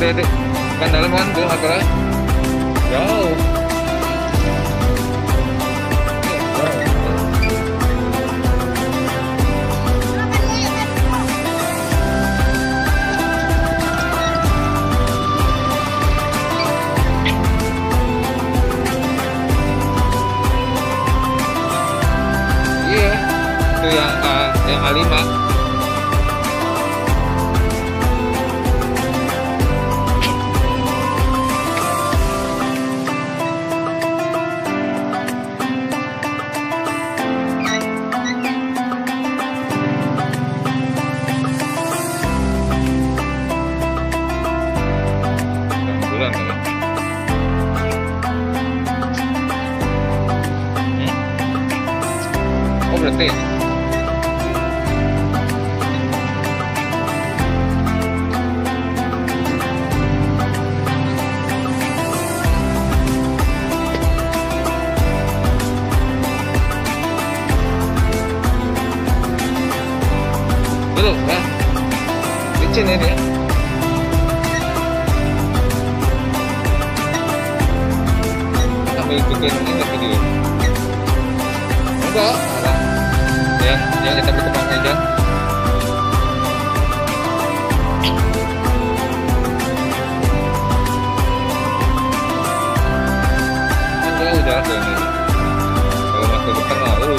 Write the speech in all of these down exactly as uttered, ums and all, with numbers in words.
deh, deh. Kan dalam kan tuh akalnya jauh. Iya, itu yang A, yang A lima. Bulan kan? Hmm? Oh berarti belum ya? Licin ini. Sambil bikin ini video. Enggak, ada yang yang kita berkembang aja. Ada udah ada ini. Kalau masuk ke tengah, uh.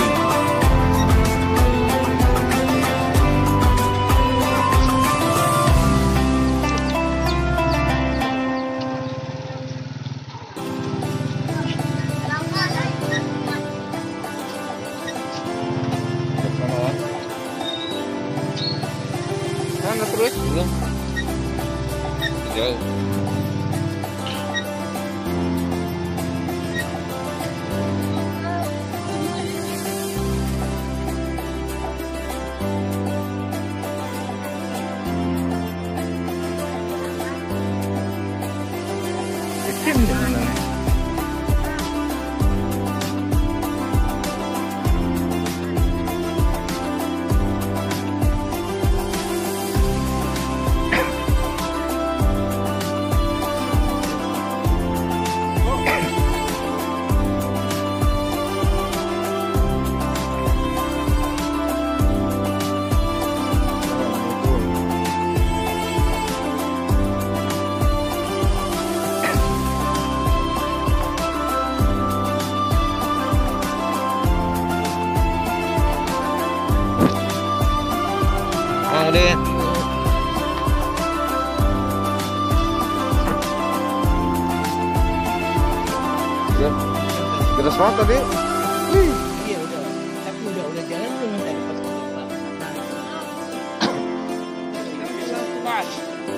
Mana terus belum jauh. Kecil mana? Mau deh. Ya, deras banget tadi. Wih. Iya udah, tapi udah udah jalan belum tadi pas bisa pas.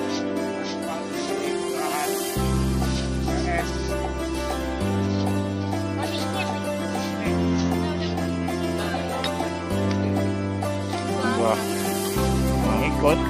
Wah, mengikut.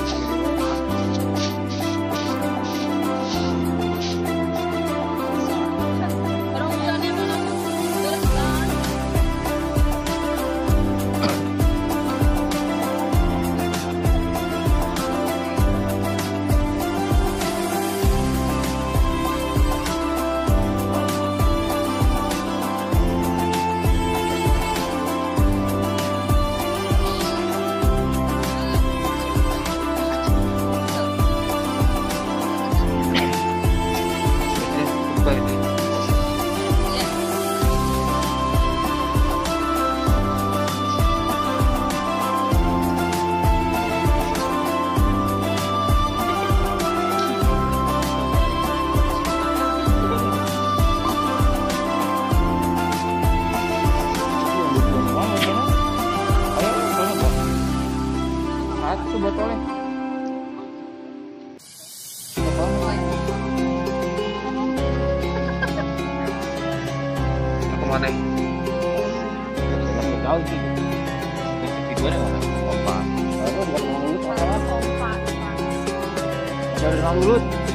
Satu botolnya. Aku mana? Masih jauh sih. Videonya mana? Pompa. Lalu bukan mulut. Pompa. Ada mulut.